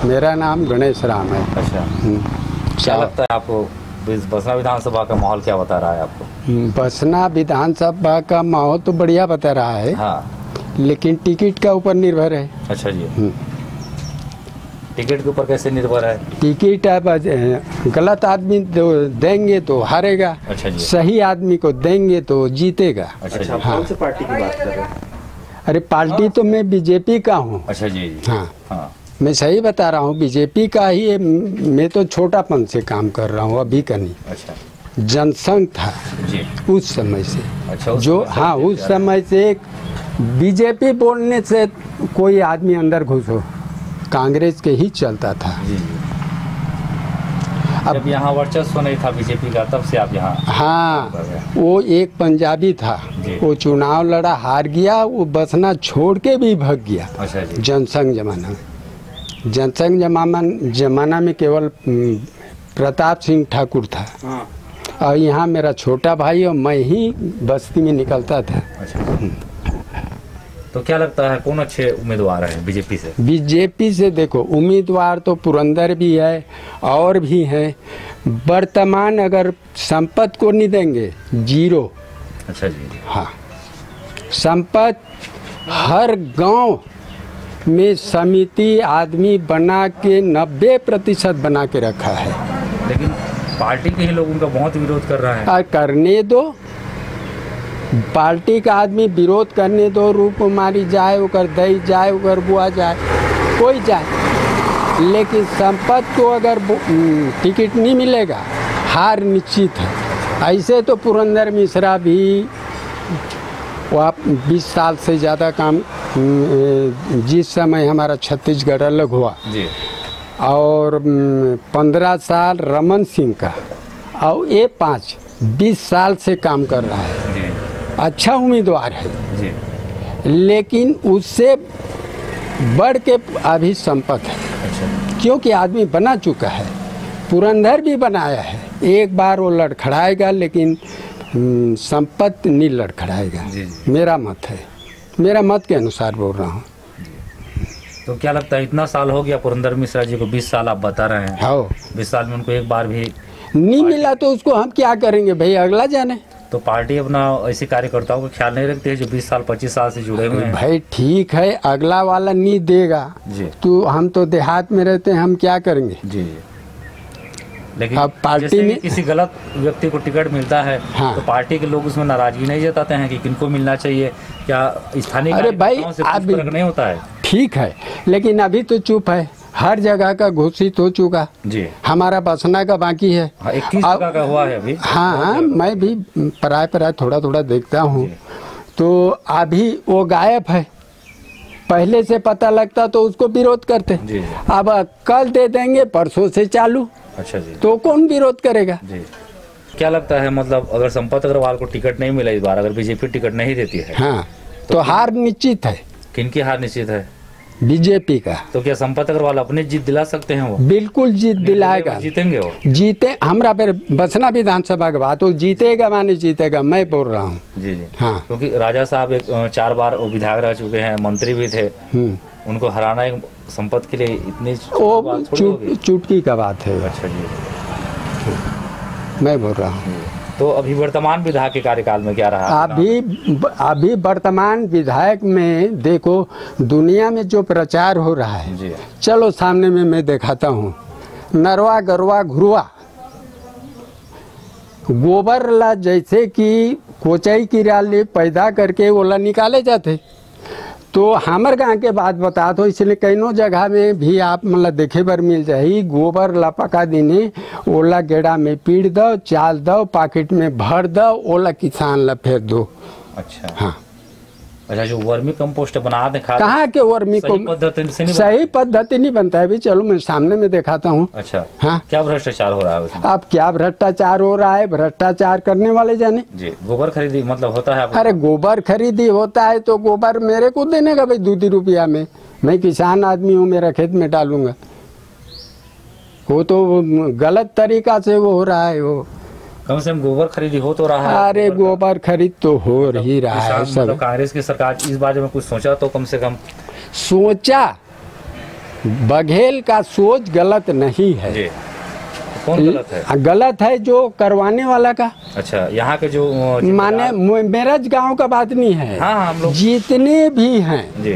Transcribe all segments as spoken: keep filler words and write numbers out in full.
मेरा नाम गणेश राम है। अच्छा, क्या लगता है आपको बसना विधानसभा का माहौल क्या बता रहा है आपको? बसना विधानसभा का माहौल तो बढ़िया बता रहा है। हाँ, लेकिन टिकट का ऊपर निर्भर है। अच्छा जी, टिकट के ऊपर कैसे निर्भर है? टिकट अब गलत आदमी देंगे तो हारेगा। अच्छा जी, सही आदमी को देंगे तो जीतेगा। अच्छा, अच्छा, जी, हाँ। कौन सी पार्टी की बात कर रहे हैं? अरे पार्टी तो मैं बीजेपी का हूँ। अच्छा जी, जी, हाँ हाँ, मैं सही बता रहा हूँ, बीजेपी का ही है। मैं तो छोटापन से काम कर रहा हूँ, अभी का नहीं। अच्छा जनसंघ था जी, उस समय से। अच्छा, उस जो समय से हाँ बीजेपी उस समय से बीजेपी बोलने से कोई आदमी अंदर घुसो, कांग्रेस के ही चलता था। जी, जी। अब यहाँ वर्चस्व नहीं था बीजेपी का, तब से आप यहाँ? हाँ, वो एक पंजाबी था, वो चुनाव लड़ा, हार गया, वो बसना छोड़ के भी भाग गया। अच्छा जी, जनसंघ जमाना में जनसंघ जमाना जमाना में केवल प्रताप सिंह ठाकुर था। हाँ। और यहाँ मेरा छोटा भाई और मैं ही बस्ती में निकलता था। अच्छा, तो क्या लगता है कौन अच्छे उम्मीदवार हैं बीजेपी से? बीजेपी से देखो, उम्मीदवार तो पुरंदर भी है और भी हैं। वर्तमान अगर संपत को नहीं देंगे, जीरो। अच्छा जी, हाँ, संपत हर गांव में समिति आदमी बना के नब्बे प्रतिशत बना के रखा है। लेकिन पार्टी के ही लोग उनका बहुत विरोध कर रहे हैं। और करने दो, पार्टी का आदमी विरोध करने दो, रूप मारी जाए, उकर दई जाए, उकर बुआ जाए, कोई जाए। लेकिन संपत को अगर टिकट नहीं मिलेगा, हार निश्चित है। ऐसे तो पुरंदर मिश्रा भी वो आप बीस साल से ज़्यादा काम, जिस समय हमारा छत्तीसगढ़ अलग हुआ जी, और पंद्रह साल रमन सिंह का, और ये पाँच बीस साल से काम कर रहा है। जी, अच्छा उम्मीदवार है जी, लेकिन उससे बढ़ के अभी संपत है। अच्छा, क्योंकि आदमी बना चुका है, पुरंदर भी बनाया है। एक बार वो लड़खड़ाएगा, लेकिन संपत नहीं लड़खड़ाएगा। जी, जी। मेरा मत है, मेरा मत के अनुसार बोल रहा हूँ। तो क्या लगता है इतना साल हो गया पुरंदर मिश्रा जी को, बीस साल आप बता रहे हैं, हाँ, बीस साल में उनको एक बार भी नहीं मिला तो उसको हम क्या करेंगे भाई, अगला जाने। तो पार्टी अपना ऐसे कार्यकर्ताओं का ख्याल नहीं रखती है जो बीस साल पच्चीस साल से जुड़े हुए हैं? भाई ठीक है, अगला वाला नहीं देगा जी, तो हम तो देहात में रहते हैं, हम क्या करेंगे। जी, जी। लेकिन अब पार्टी जैसे में किसी गलत व्यक्ति को टिकट मिलता है, हाँ। तो पार्टी के लोग उसमें नाराजगी नहीं जताते हैं कि किनको मिलना चाहिए? क्या स्थानीय अरे भाई, कार्यकर्ताओं से आप- कुछ फर्क नहीं होता है? ठीक है, लेकिन अभी तो चुप है, हर जगह का घोषित हो चुका। जी, हमारा बसना का बाकी है। हाँ, इक्कीस अब- जगह का हुआ है अभी। हाँ हाँ, मैं भी पराय पराय थोड़ा थोड़ा देखता हूँ। तो अभी वो गायब है, पहले से पता लगता तो उसको विरोध करते। जी, जी। अब कल दे देंगे, परसों से चालू, अच्छा जी, तो कौन विरोध करेगा। जी। क्या लगता है, मतलब अगर संपत अग्रवाल को टिकट नहीं मिला इस बार, अगर बीजेपी टिकट नहीं देती है, हाँ, तो हार निश्चित है किनकी हार निश्चित है? बीजेपी का। तो क्या संपत अग्रवाल अपनी जीत दिला सकते हैं? वो बिल्कुल जीत दिलाएगा, जीतेंगे वो। जीते। हमरा फिर बसना विधानसभा के बाद वो जीतेगा, माने जीतेगा, मैं बोल रहा हूँ। जी, जी, हाँ, क्योंकि राजा साहब एक अ, चार बार वो विधायक रह चुके हैं, मंत्री भी थे, हम्म, उनको हराना एक संपत के लिए इतनी वो बात थोड़ी चुट, होगी। चुटकी का बात है, अच्छा जी, मैं बोल रहा हूँ। तो अभी वर्तमान विधायक के कार्यकाल में क्या रहा? अभी अभी वर्तमान विधायक में देखो, दुनिया में जो प्रचार हो रहा है, जी, चलो सामने में मैं दिखाता हूँ। नरवा गरवा घुरवा गोबर ला, जैसे कि कोचाई की राली पैदा करके ओला निकाले जाते। तो हमार गाँव के बात बता दो, इसलिए कईनों जगह में भी आप मतलब देखे बर मिल जाही। गोबर ला पका देने, ओला गेड़ा में पीड़ दो, चाल दो, पैकेट में भर दो, ओला किसान ला फेर दो। अच्छा, हाँ, अच्छा, जो वर्मी कंपोस्ट बना दे खाद, कहाँ के वर्मी को सही पद्धति से नहीं सही पद्धति नहीं बनता है। भी चलो मैं सामने में दिखाता हूँ। बना? अच्छा, हाँ, क्या भ्रष्टाचार हो रहा है उसमें? अब क्या भ्रष्टाचार हो रहा है, भ्रष्टाचार करने वाले जाने। जी, गोबर खरीदी मतलब होता है आपको? अरे गोबर खरीदी होता है तो गोबर मेरे को देने का भाई, दूधी रुपया में। मैं किसान आदमी हूँ, मेरा खेत में डालूंगा। वो तो गलत तरीका से वो हो रहा है। वो कम से कम गोबर खरीदी हो तो रहा है। अरे गोबर खरीद तो हो ही रहा है किसान, सब। मतलब कांग्रेस की सरकार इस बारे में कुछ सोचा तो कम से कम? सोचा बघेल का सोच गलत नहीं है। जी, कौन गलत है? गलत है जो करवाने वाला का। अच्छा, यहाँ के जो माने मेरठ गांव का बात नहीं है। हाँ, हाँ, हम लोग जितने भी हैं जी,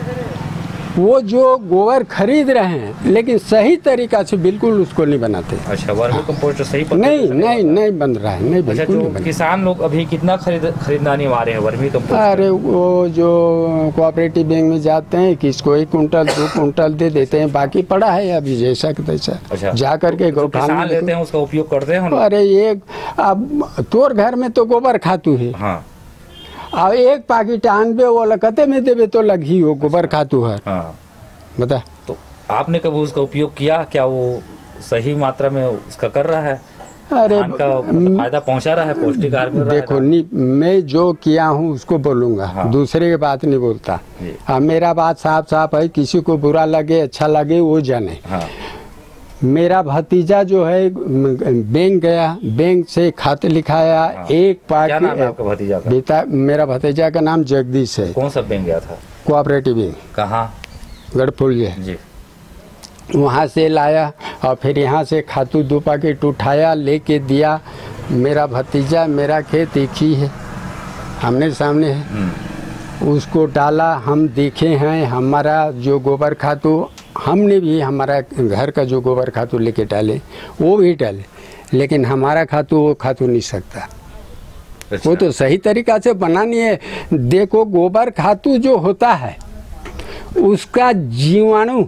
वो जो गोबर खरीद रहे हैं लेकिन सही तरीका से बिल्कुल उसको नहीं बनाते। अच्छा, वर्मी कंपोस्ट सही पद्धति नहीं से नहीं नहीं बन रहा है, नहीं अच्छा, बिल्कुल नहीं जो बन किसान लोग अभी कितना खरीद खरीदना नहीं आ रहे हैं वर्मी रहा। कंपोस्ट? अरे वो जो कोऑपरेटिव बैंक में जाते हैं किसको एक कुंटल दो कुंटल दे देते हैं, बाकी पड़ा है अभी जैसा कि तैसा। अच्छा, जा करके जो गौठान किसान में लेते हैं उसका उपयोग करते हैं हम लोग? अरे एक अब तोर घर में तो गोबर खातू है, हाँ, अब एक पाकिट आनबे वो लकते में देवे तो लगी हो गोबर खातू है, हाँ। बता। तो आपने कभी उसका उपयोग किया? क्या वो सही मात्रा में उसका कर रहा है? अरे धान का मतलब फायदा पहुंचा रहा है, पौष्टिक आहार मिल रहा है? देखो नहीं, मैं जो किया हूँ उसको बोलूँगा। हाँ। दूसरे की बात नहीं बोलता। जी। अब मेरा बात साफ साफ है, किसी को बुरा लगे अच्छा लगे वो जाने। हाँ, मेरा भतीजा जो है बैंक गया, बैंक से खत लिखाया। हाँ। एक क्या नाम है पाकिट आपका भतीजा का? बेटा मेरा भतीजा का नाम जगदीश है। कौन सा बैंक गया था? कोऑपरेटिव बैंक कहाँ? गढ़पुलिया जी, वहाँ से लाया और फिर यहाँ से खातू दो पैकेट उठाया लेके दिया। मेरा भतीजा, मेरा खेत एक ही है, आमने सामने है। हम्म, उसको डाला, हम देखे हैं। हमारा जो गोबर खातू हमने भी हमारा घर का जो गोबर खातू लेके डाले वो भी डाले, लेकिन हमारा खातू वो खातू नहीं सकता। अच्छा। वो तो सही तरीका से बनानी है। देखो गोबर खातू जो होता है उसका जीवाणु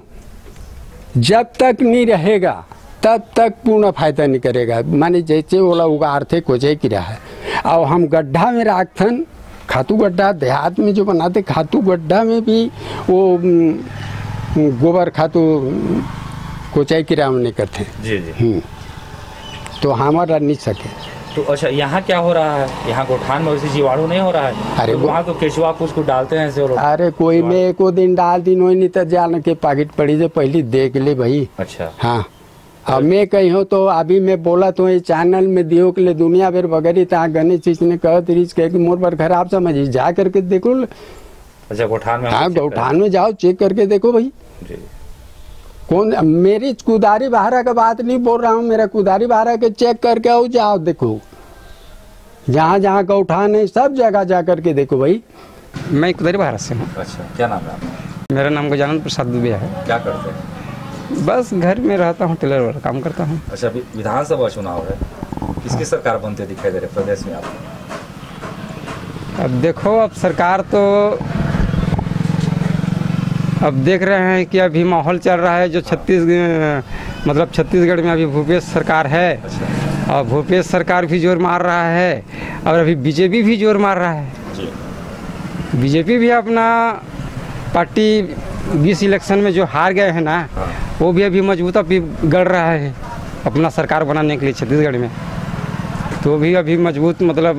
जब तक नहीं रहेगा तब तक पूर्ण फायदा नहीं करेगा। माने जैसे बोला होगा आर्थिक हो जाए कि रहा है। और हम गड्ढा में राखथन, खातू गड्ढा देहात में जो बनाते खातू गड्ढा में भी वो गोबर खातू कोचाई किराम नहीं करते। जी जी। हम्म, तो हमारा नहीं सके। तो अच्छा, यहाँ क्या हो रहा है? यहाँ गोठान में वैसे जीवाणु नहीं हो रहा है? अरे तो वो- वहाँ तो केचुआ कुछ को डालते हैं ऐसे वो लोग। अरे कोई में एको दिन डाल दिन हो नहीं तो जान के पैकेट पड़ी से पहले देख ले भाई। अच्छा, हाँ, अब मैं कही हो तो अभी मैं बोला तो ये चैनल में दियो के लिए दुनिया भर बगैर तहाँ गणेश चीज ने कहत रही कह कि मोर पर खराब समझी जा करके देखो। अच्छा, गोठान में हम हाँ लोग चेक गौठान में जाओ चेक करके देखो भाई। करें। जी, कौन मेरी कुदारी बहारा का बात नहीं बोल रहा हूँ, मेरा कुदारी बहारा के चेक करके आओ, जाओ देखो जहाँ जहाँ गौठान है सब जगह जा करके देखो भाई। मैं कुदारी भारत से हूँ। अच्छा, क्या नाम है आपका? मेरा नाम गजानंद प्रसाद दुबे है। क्या करते हैं? बस घर में रहता हूँ, टेलर वाला काम करता हूँ। अच्छा, अभी विधानसभा चुनाव है, किसकी सरकार बनते दिखाई दे रहे प्रदेश में आपको? अब देखो, अब सरकार तो अब देख रहे हैं कि अभी माहौल चल रहा है जो छत्तीसगढ़ मतलब छत्तीसगढ़ में अभी भूपेश सरकार है। अच्छा, और भूपेश सरकार भी जोर मार रहा है और अभी बीजेपी भी जोर मार रहा है। जी, बीजेपी भी अपना पार्टी बीस इलेक्शन में जो हार गए हैं ना, हाँ। वो भी अभी मजबूत अभी गढ़ रहा है अपना सरकार बनाने के लिए छत्तीसगढ़ में। तो भी अभी मजबूत मतलब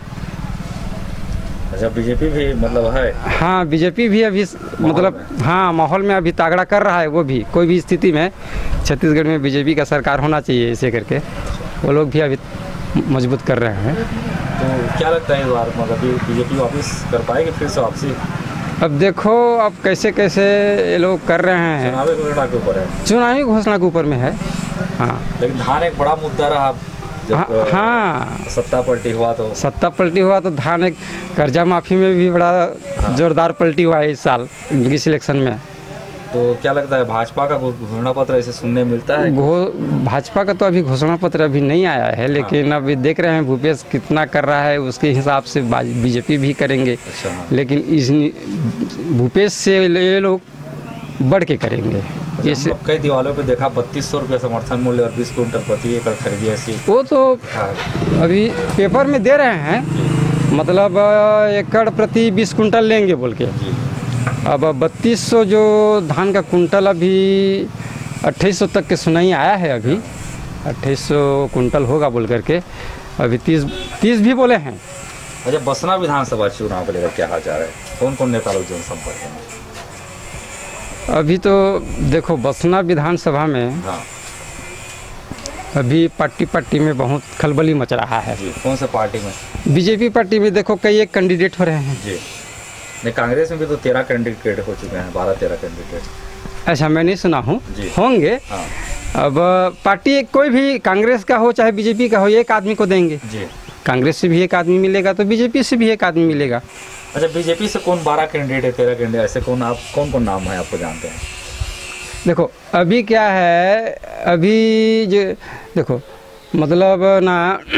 अच्छा, बीजेपी भी मतलब है? हाँ, बीजेपी भी अभी मतलब हाँ माहौल में अभी तागड़ा कर रहा है। वो भी कोई भी स्थिति में छत्तीसगढ़ में बीजेपी का सरकार होना चाहिए, ऐसे करके वो लोग भी अभी मजबूत कर रहे हैं। तो क्या लगता है इस बार मतलब बीजेपी वापस कर पाएगी फिर से वापसी? अब देखो अब कैसे कैसे ये लोग कर रहे हैं। चुनावी घोषणा के ऊपर है, चुनावी घोषणा के ऊपर में है। हाँ लेकिन धान एक बड़ा मुद्दा रहा जब हाँ, अ, हाँ सत्ता पलटी हुआ तो। सत्ता पलटी हुआ तो धान एक कर्जा माफी में भी बड़ा जोरदार पलटी हुआ है इस साल इस इलेक्शन में। तो क्या लगता है भाजपा का घोषणा पत्र ऐसे सुनने मिलता है? घो भाजपा का तो अभी घोषणा पत्र अभी नहीं आया है, लेकिन अभी देख रहे हैं भूपेश कितना कर रहा है उसके हिसाब से बीजेपी भी करेंगे। अच्छा, हाँ। लेकिन इस भूपेश से ये लोग बढ़ के करेंगे। जैसे कई दीवारों पे देखा बत्तीस सौ रुपये समर्थन मूल्य और बीस क्विंटल प्रति एकड़ खरीदी ऐसी। वो तो हाँ, अभी पेपर में दे रहे हैं, मतलब एकड़ प्रति बीस कुंटल लेंगे बोल के। जी, अब बत्तीस सौ जो धान का कुंटल अभी अट्ठाईस सौ तक के सुनाई आया है। अभी अट्ठाईस सौ कुंटल होगा बोल करके अभी तीस तीस भी बोले हैं। अच्छा, बसना विधानसभा चुनाव को लेकर क्या हाल चाल है? कौन कौन नेता लोग जनसंपर्क में? अभी तो देखो बसना विधानसभा में हाँ अभी पार्टी पार्टी में बहुत खलबली मच रहा है। जी, कौन सा पार्टी में? बीजेपी पार्टी में देखो कई एक कैंडिडेट हो रहे हैं। जी, नहीं कांग्रेस में भी तो तेरह कैंडिडेट हो चुके हैं, बारह तेरह कैंडिडेट। ऐसा मैं नहीं सुना हूँ, जी। होंगे। हाँ अब पार्टी कोई भी, कांग्रेस का हो चाहे बीजेपी का हो, एक आदमी को देंगे। जी। कांग्रेस से भी एक आदमी मिलेगा तो बीजेपी से भी एक आदमी मिलेगा। अच्छा, बीजेपी से कौन बारह कैंडिडेट है, तेरह कैंडिडेट, ऐसे कौन आप कौन कौन नाम है आपको जानते हैं? देखो अभी क्या है, अभी जो देखो मतलब ना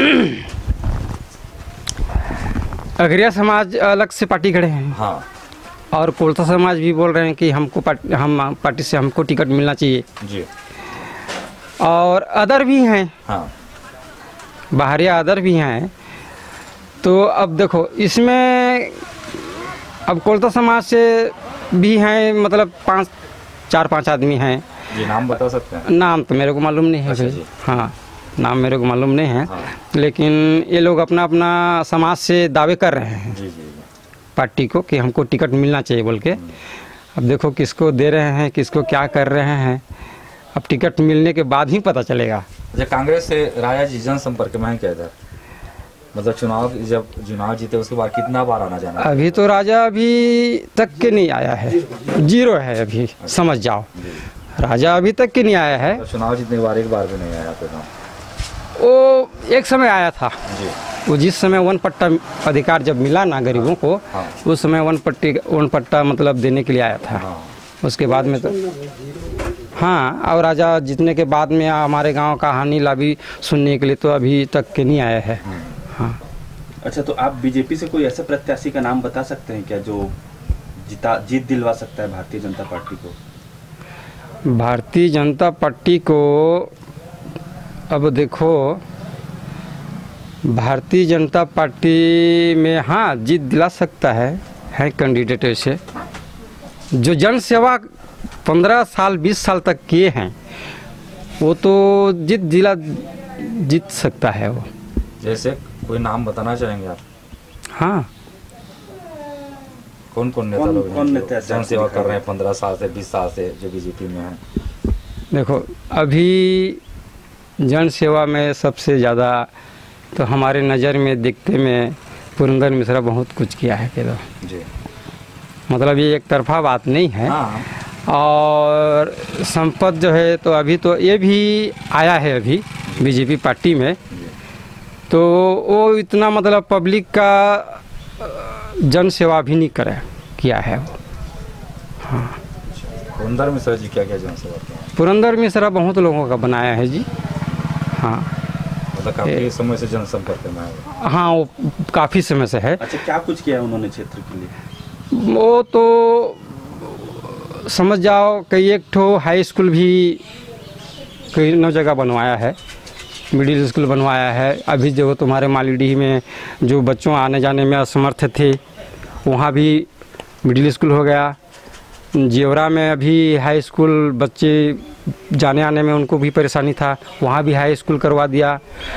अगरिया समाज अलग से पार्टी खड़े हैं, हाँ और कोलता समाज भी बोल रहे हैं कि हमको पार्टी, हम पार्टी से हमको टिकट मिलना चाहिए, जी। और अदर भी हैं, हाँ बाहरी अदर भी हैं। तो अब देखो इसमें अब कोलता समाज से भी हैं, मतलब पाँच चार पांच आदमी हैं। जी, नाम बता सकते हैं? नाम तो मेरे को मालूम नहीं है अच्छा भाई। जी। हाँ, नाम मेरे को मालूम नहीं है। हाँ। लेकिन ये लोग अपना अपना समाज से दावे कर रहे हैं जी जी। पार्टी को कि हमको टिकट मिलना चाहिए बोल के। अब देखो किसको दे रहे हैं, किसको क्या कर रहे हैं, अब टिकट मिलने के बाद ही पता चलेगा। अच्छा, कांग्रेस से राजा जी जनसंपर्क में है क्या इधर? मतलब चुनाव जब चुनाव जीते उसके बाद कितना बार आना जाना? अभी तो राजा अभी तक के नहीं आया है, जीरो है अभी, समझ जाओ। राजा अभी तक के नहीं आया है। तो चुनाव जीतने के बाद एक बार भी नहीं आया आपके गाँव? वो एक समय आया था, जी। वो जिस समय वन पट्टा अधिकार जब मिला ना गरीबों को, हाँ। उस समय वन पट्टी वन पट्टा मतलब देने के लिए आया था। हाँ। उसके बाद में तो हाँ, और राजा जीतने के बाद में हमारे गांव का हानि लाभी सुनने के लिए तो अभी तक के नहीं आया है। हाँ। अच्छा, तो आप बीजेपी से कोई ऐसे प्रत्याशी का नाम बता सकते हैं क्या जो जीता जीत दिलवा सकता है भारतीय जनता पार्टी को? भारतीय जनता पार्टी को अब देखो, भारतीय जनता पार्टी में हाँ जीत दिला सकता है है कैंडिडेट ऐसे जो जन सेवा पंद्रह साल बीस साल तक किए हैं, वो तो जीत दिला जीत सकता है वो। जैसे कोई नाम बताना चाहेंगे आप? हाँ, कौन कौन नेता कौन- लोग हैं कौन जो नेता ऐसे जन सेवा आपको कर रहे हैं पंद्रह साल से बीस साल से जो बीजेपी में है? देखो अभी जन सेवा में सबसे ज़्यादा तो हमारे नज़र में देखते में पुरंदर मिश्रा बहुत कुछ किया है के तो, जी। मतलब ये एक तरफा बात नहीं है। हाँ और संपत जो है तो अभी तो ये भी आया है अभी बीजेपी पार्टी में, तो वो इतना मतलब पब्लिक का जन सेवा भी नहीं करे किया है वो। हाँ, पुरंदर मिश्रा जी क्या क्या जन सेवा किया है? पुरंदर मिश्रा बहुत लोगों का बनाया है जी। हाँ मतलब काफी समय से जनसंपर्क में है। हाँ, वो काफ़ी समय से है। अच्छा, क्या कुछ किया है उन्होंने क्षेत्र के लिए? वो तो समझ जाओ कई एक ठो हाई स्कूल भी कई नौ जगह बनवाया है, मिडिल स्कूल बनवाया है। अभी जो तुम्हारे मालीडीह में जो बच्चों आने जाने में असमर्थ थे, वहाँ भी मिडिल स्कूल हो गया। जेवरा में अभी हाई स्कूल, बच्चे जाने आने में उनको भी परेशानी था, वहाँ भी हाई स्कूल करवा दिया।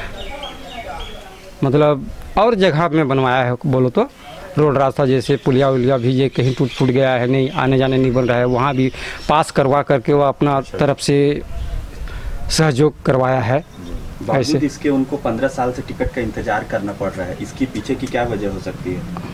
मतलब और जगह में बनवाया है, बोलो तो रोड रास्ता जैसे पुलिया उलिया भी ये कहीं टूट फूट गया है, नहीं आने जाने नहीं बन रहा है, वहाँ भी पास करवा करके वो अपना तरफ से सहयोग करवाया है। बावजूद इसके उनको पंद्रह साल से टिकट का इंतजार करना पड़ रहा है, इसकी पीछे की क्या वजह हो सकती है?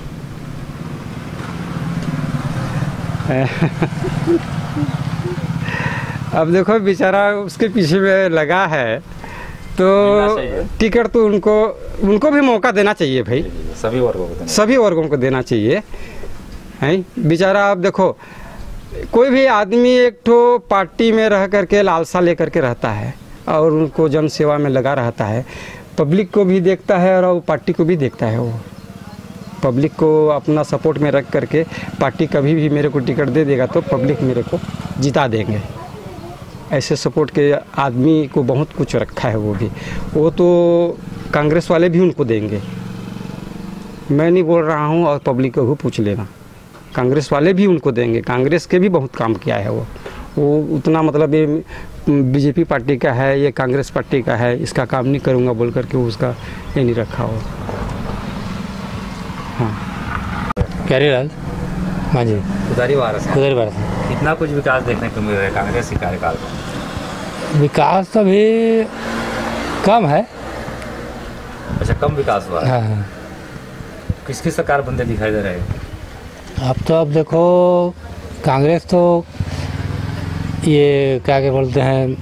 अब देखो बेचारा उसके पीछे में लगा है तो टिकट तो उनको उनको भी मौका देना चाहिए भाई, सभी वर्गों को देना। सभी वर्गों को देना चाहिए है बेचारा। अब देखो कोई भी आदमी एक ठो पार्टी में रह करके लालसा लेकर के रहता है और उनको जन सेवा में लगा रहता है, पब्लिक को भी देखता है और पार्टी को भी देखता है। वो पब्लिक को अपना सपोर्ट में रख करके पार्टी कभी भी मेरे को टिकट दे देगा तो पब्लिक मेरे को जिता देंगे, ऐसे सपोर्ट के आदमी को बहुत कुछ रखा है। वो भी वो तो कांग्रेस वाले भी उनको देंगे, मैं नहीं बोल रहा हूँ, और पब्लिक को भी पूछ लेना, कांग्रेस वाले भी उनको देंगे। कांग्रेस के भी बहुत काम किया है वो वो उतना मतलब ये बीजेपी पार्टी का है, ये कांग्रेस पार्टी का है, इसका काम नहीं करूँगा बोल करके उसका ये नहीं रखा हो। हाँ, कैरीलाल हाँ जी, उधारी वारस है। उधर बार कितना कुछ विकास देखने को मिल रहा है कांग्रेस के कार्यकाल में? विकास तो अभी कम है। अच्छा, कम विकास हुआ है। हाँ, किसकी सरकार बनते दिखाई दे रहे हैं? अब तो अब देखो कांग्रेस तो ये क्या क्या बोलते हैं,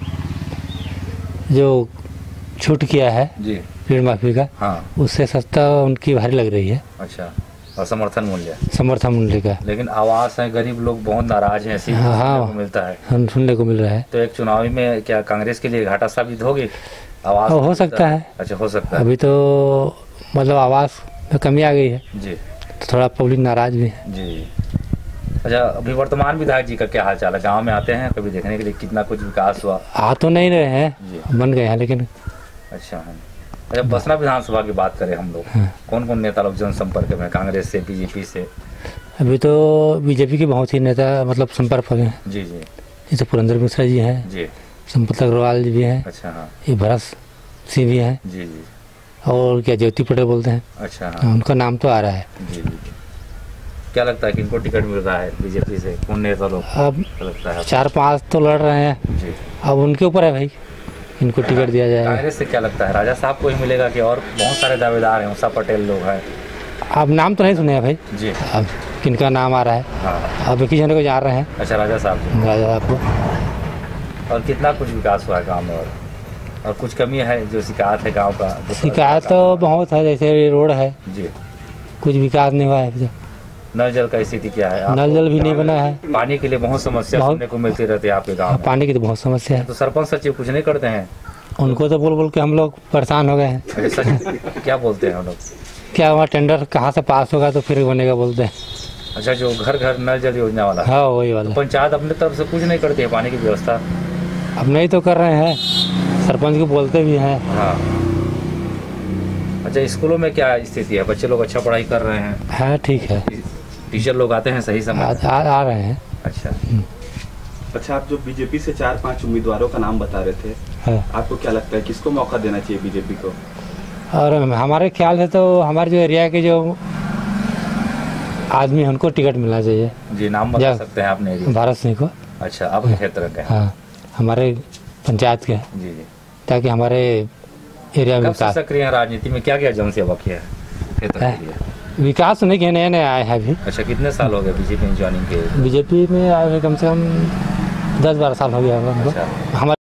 जो छूट किया है जी ऋण माफी का, हाँ उससे सस्ता उनकी भारी लग रही है, अच्छा, और समर्थन मूल्य, समर्थन मूल्य का। लेकिन आवास है, गरीब लोग बहुत नाराज हैं, ऐसी हाँ, हाँ। सुनने को मिलता है। हम सुनने को मिल रहा है। तो एक चुनावी में क्या कांग्रेस के लिए घाटा साबित होगी आवास? हो सकता है। अच्छा, हो सकता है अभी तो मतलब आवास में कमी आ गई है, जी तो थोड़ा पब्लिक नाराज भी है। जी। अच्छा, अभी वर्तमान विधायक जी का क्या हाल चाल है? गाँव में आते हैं कभी देखने के लिए कितना कुछ विकास हुआ? आ तो नहीं रहे हैं, जी बन गए हैं, लेकिन अच्छा है। अच्छा, बसना विधानसभा की बात करें हम लोग, कौन कौन नेता लोग जनसंपर्क में कांग्रेस से, बीजेपी से? अभी तो बीजेपी के बहुत ही नेता मतलब संपर्क में हैं। जी जी जैसे पुरंदर मिश्रा जी हैं, जी, संपत अग्रवाल जी भी हैं, अच्छा हाँ, ये भरत सिंह भी हैं, जी जी, और क्या ज्योति पटेल बोलते हैं, अच्छा हाँ, उनका नाम तो आ रहा है। जी जी। क्या लगता है किनको टिकट मिल रहा है बीजेपी से? कौन नेता लोग अब लगता है? चार पांच तो लड़ रहे हैं, जी। अब उनके ऊपर है भाई, इनको टिकट दिया जाएगा। कांग्रेस से क्या लगता है, राजा साहब को ही मिलेगा कि और बहुत सारे दावेदार हैं, उषा पटेल लोग हैं? अब नाम तो नहीं सुने हैं भाई, जी अब किनका नाम आ रहा है, हाँ, अब एक ही जने को जान रहे हैं, अच्छा, राजा साहब जी। राजा साहब को। और कितना कुछ विकास हुआ है गाँव में? और और कुछ कमी है जो शिकायत है गाँव का? जो शिकायत तो बहुत है, जैसे रोड है, जी, कुछ विकास नहीं हुआ है अभी तक। नल जल का स्थिति क्या है? नल जल भी नहीं बना है, पानी के लिए बहुत समस्या बहुत- सुनने को मिलती रहती है आपके गाँव में। पानी की तो बहुत समस्या है, तो सरपंच सचिव कुछ नहीं करते हैं? उनको तो बोल बोल के हम लोग परेशान हो गए हैं। अच्छा, सचिव क्या बोलते हैं हम लोग? क्या वहाँ टेंडर कहाँ से पास होगा तो फिर बनेगा बोलते हैं। अच्छा, जो घर घर नल जल योजना वाला, हाँ वही वाला। पंचायत अपने तरफ से कुछ नहीं करती है पानी की व्यवस्था? अब नहीं तो कर रहे हैं, सरपंच को बोलते भी हैं। हाँ। अच्छा, स्कूलों में क्या स्थिति है? बच्चे लोग अच्छा पढ़ाई कर रहे हैं? हाँ ठीक है, टीचर लोग आते हैं सही आ, समय? आ, आ रहे हैं। अच्छा, अच्छा, आप जो बीजेपी से चार पांच उम्मीदवारों का नाम बता रहे थे, हाँ। आपको क्या लगता है किसको मौका देना चाहिए बीजेपी को? और हमारे ख्याल से तो हमारे जो एरिया के जो आदमी हैं उनको टिकट मिलना चाहिए। जी, नाम बता जा- सकते हैं आपने एरिया? भारत सिंह को। अच्छा, आपके क्षेत्र के? हाँ, हमारे पंचायत के, जी जी। ताकि हमारे एरिया में कब से विकास सक्रिय हैं राजनीति में? क्या क्या जनसेवा किया है क्षेत्र है। के लिए? विकास तो नहीं किए, नए नए आए हैं अभी। अच्छा, कितने साल हो गए बीजेपी में ज्वाइनिंग के? बीजेपी में आए हुए कम से कम दस बारह साल हो गया होगा हमको। अच्छा। हमारे